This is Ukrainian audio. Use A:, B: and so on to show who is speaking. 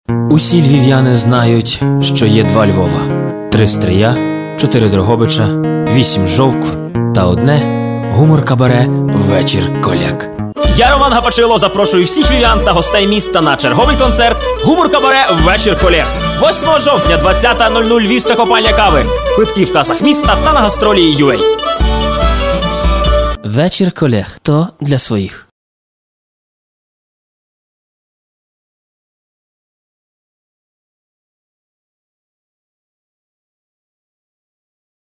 A: Усі львів'яни знають, що є 2 Львова: 3 Стрия, 4 Дрогобича, 8 Жовкв та одне гумор-кабаре «Вечір Коляк». Я, Роман Гапачило, запрошую всіх львів'ян та гостей міста на черговий концерт гумор-кабаре «Вечір Колег». 8 жовтня, 20:00, Львівська копальня кави. Квитки в касах міста та на гастролі.ua. «Вечір Колег» – то для своїх.